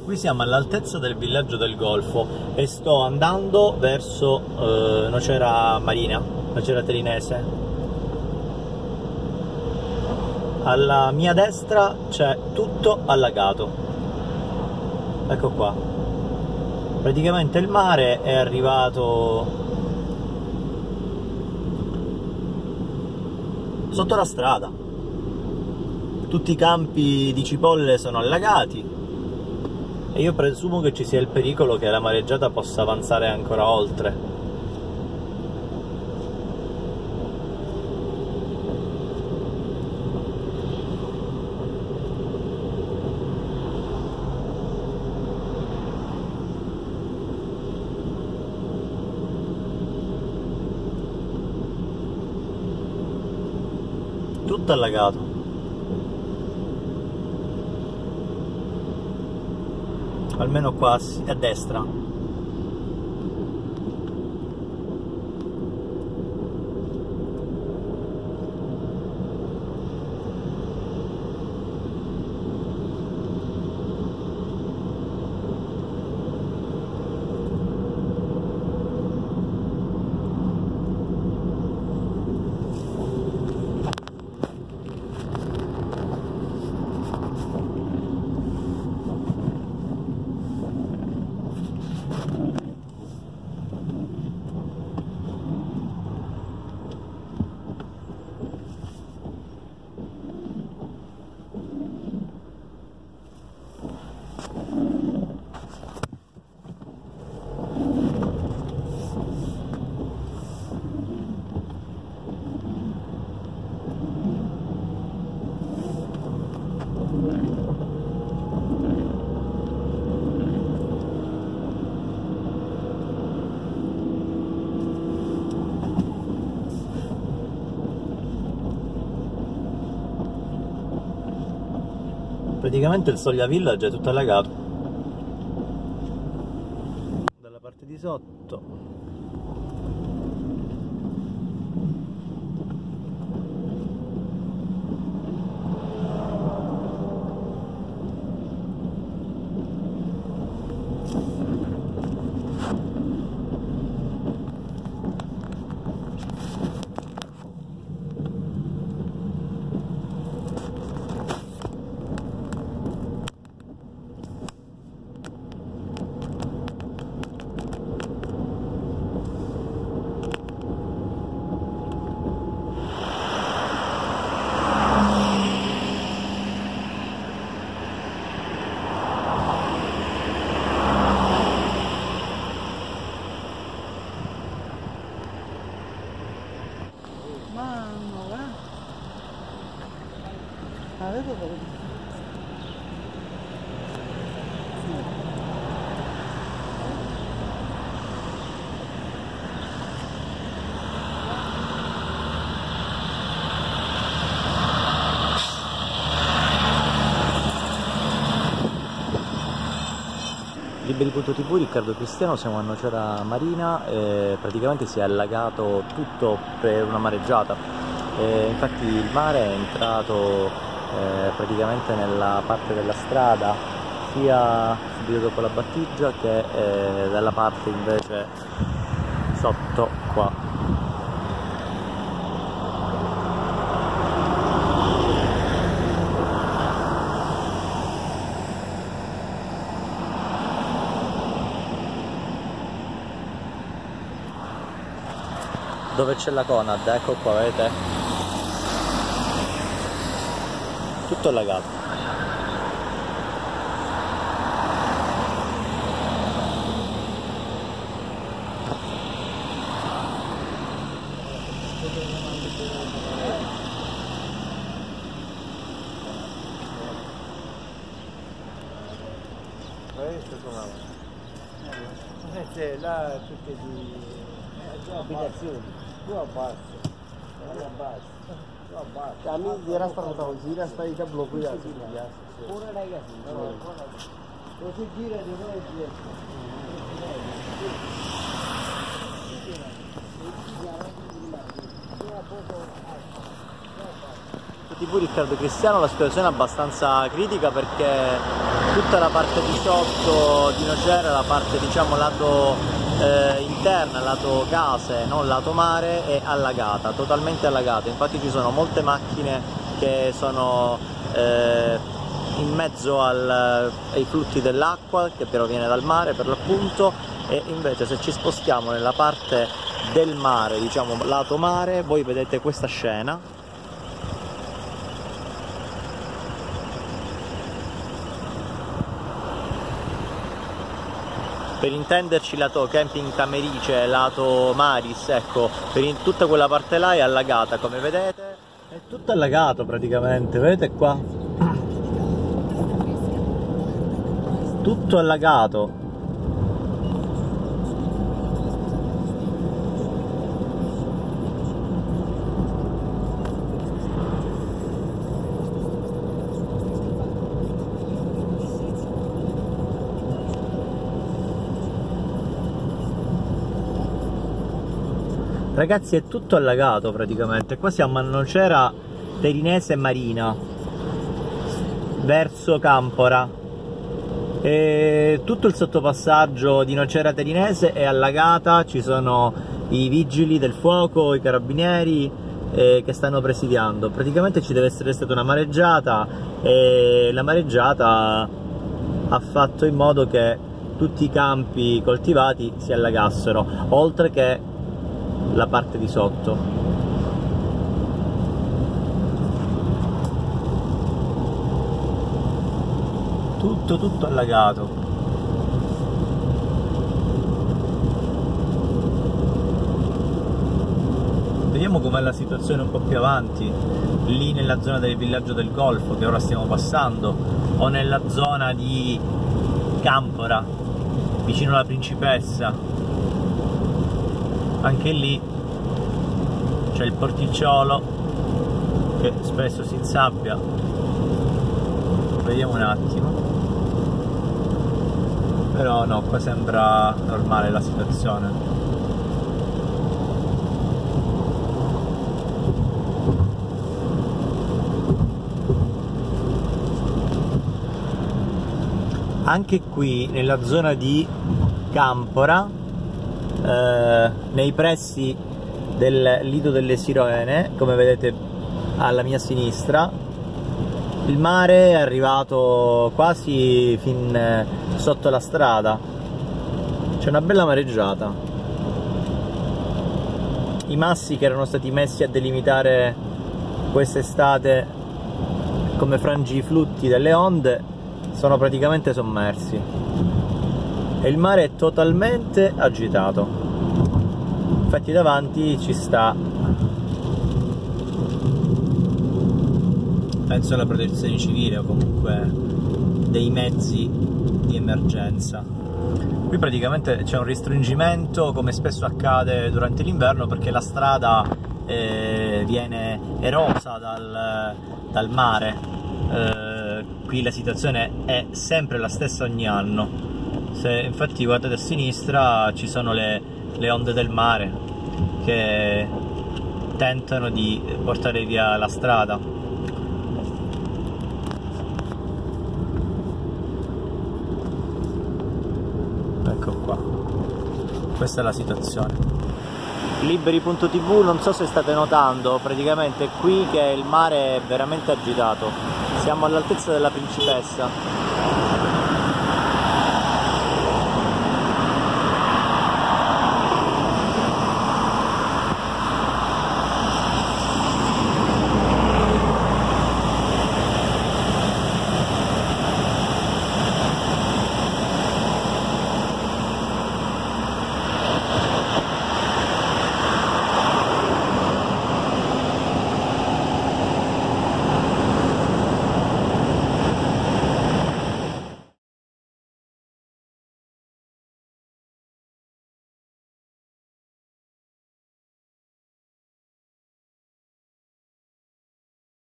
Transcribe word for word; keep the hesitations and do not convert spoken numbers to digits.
Qui siamo all'altezza del villaggio del Golfo e sto andando verso eh, Nocera Marina, Nocera Terinese. Alla mia destra c'è tutto allagato. Ecco qua. Praticamente il mare è arrivato sotto la strada. Tutti i campi di cipolle sono allagati. E io presumo che ci sia il pericolo che la mareggiata possa avanzare ancora oltre. Tutto allagato. Almeno qua a destra. Praticamente il Soglia Village è tutto allagato dalla parte di sotto. Liberi punto tv, Riccardo Cristiano, siamo a Nocera Marina e praticamente si è allagato tutto per una mareggiata. E infatti il mare è entrato eh, praticamente nella parte della strada sia subito dopo la battigia che eh, dalla parte invece sotto qua. Dove c'è la Conad, ecco qua, vedete? Tutto allagato. Eh, là tutte di abitazioni. Tu abbassa, tu abbassa, tu abbassa. A me era stato così, era stato già bloccato. Pure ragazzi, così gira di noi tivù Riccardo Cristiano la situazione è abbastanza critica, perché tutta la parte di sotto di Nocera, la parte diciamo lato eh, interna, lato case, non lato mare, è allagata, totalmente allagata. Infatti ci sono molte macchine che sono eh, in mezzo al, ai flutti dell'acqua che proviene dal mare per l'appunto, e invece se ci spostiamo nella parte del mare, diciamo lato mare, voi vedete questa scena. Per intenderci, lato Camping Camerice, lato Maris, ecco, per in tutta quella parte là è allagata, come vedete. È tutto allagato praticamente, vedete qua? Tutto allagato. Ragazzi, è tutto allagato praticamente. Qua siamo a Nocera Terinese Marina, verso Campora, e tutto il sottopassaggio di Nocera Terinese è allagata. Ci sono i vigili del fuoco, i carabinieri eh, che stanno presidiando. Praticamente ci deve essere stata una mareggiata, e la mareggiata ha fatto in modo che tutti i campi coltivati si allagassero, oltre che la parte di sotto. Tutto tutto allagato. Vediamo com'è la situazione un po' più avanti, lì nella zona del villaggio del Golfo che ora stiamo passando, o nella zona di Campora vicino alla Principessa. Anche lì c'è il porticciolo che spesso si insabbia. Vediamo un attimo. Però no, qua sembra normale la situazione. Anche qui nella zona di Campora, Eh, nei pressi del Lido delle Sirene, come vedete alla mia sinistra, il mare è arrivato quasi fin eh, sotto la strada. C'è una bella mareggiata. I massi che erano stati messi a delimitare quest'estate come frangiflutti delle onde sono praticamente sommersi. E il mare è totalmente agitato. Infatti davanti ci sta, penso, la protezione civile o comunque dei mezzi di emergenza. Qui praticamente c'è un restringimento, come spesso accade durante l'inverno, perché la strada eh, viene erosa dal, dal mare. Eh, qui la situazione è sempre la stessa ogni anno. Se infatti guardate a sinistra ci sono le, le onde del mare che tentano di portare via la strada. Ecco qua, questa è la situazione. Liberi punto tivù, non so se state notando praticamente qui che il mare è veramente agitato. Siamo all'altezza della Principessa.